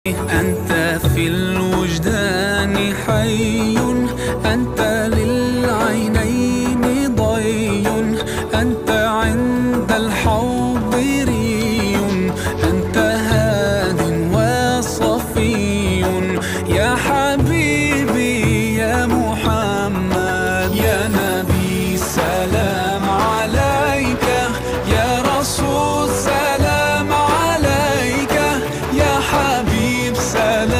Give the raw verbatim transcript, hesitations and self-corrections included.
أنت في الوجدان حي، أنت للعينين ضي، أنت عند الحوض ري، أنت هاد وصفي. يا حبيبي يا محمد، يا نبي سلام عليك، يا رسول سلام عليك، يا حبيب سلام